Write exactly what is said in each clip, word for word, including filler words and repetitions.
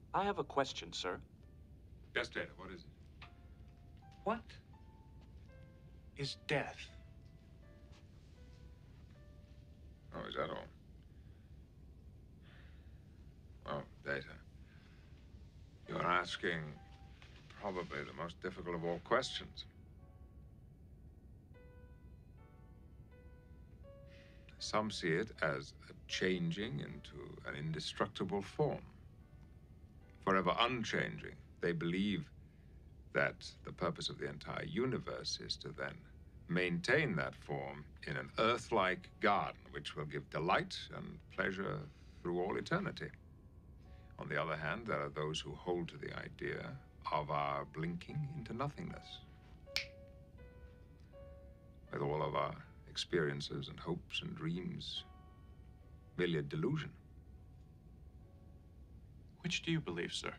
I have a question, sir. Yes, Data, what is it? What is death? Oh, is that all? Oh, Data. You're asking probably the most difficult of all questions. Some see it as a changing into an indestructible form, forever unchanging. They believe that the purpose of the entire universe is to then maintain that form in an Earth-like garden, which will give delight and pleasure through all eternity. On the other hand, there are those who hold to the idea of our blinking into nothingness, with all of our experiences and hopes and dreams merely a delusion. Which do you believe, sir?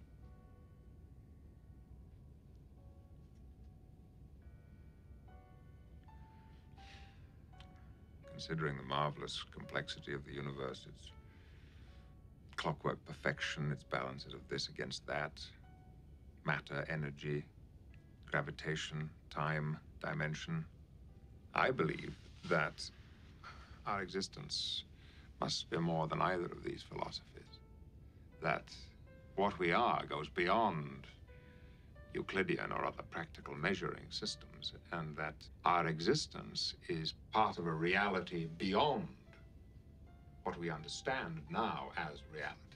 Considering the marvelous complexity of the universe, its clockwork perfection, its balances of this against that, matter, energy, gravitation, time, dimension, I believe that our existence must be more than either of these philosophies. That what we are goes beyond Euclidean or other practical measuring systems, and that our existence is part of a reality beyond what we understand now as reality.